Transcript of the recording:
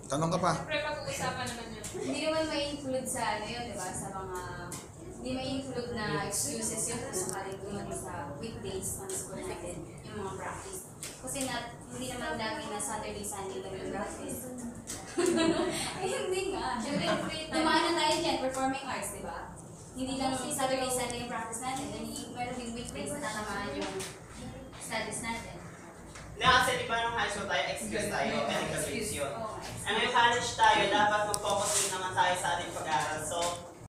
Tanong ka pa. Siyempre, pag-uusapan naman yun. Hindi naman may include sa ano yun, di ba? Sa mga, hindi may include na excuses yun kung sakaling yun sa weekdays ng school natin, yung mga practice. Kasi hindi naman lagi na Saturday, Sunday lang yung practice. Eh, hindi nga. Siyempre, tumaan na tayo dyan, performing arts, di ba? Hindi lang Saturday, Sunday yung practice natin. Meron din weekdays na tatamaan yung studies natin. Na kasi di ba nung high school tayo, excuse tayo, medical leaves yun. Oo, Ano yung college tayo, dapat mag-focus din naman tayo sa ating pag-aaral. So,